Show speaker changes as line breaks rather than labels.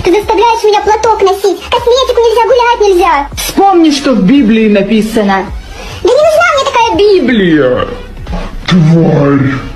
Ты заставляешь меня платок носить. Косметику нельзя, гулять нельзя.
Вспомни, что в Библии написано.
Да не нужна мне такая
Библия. Тварь.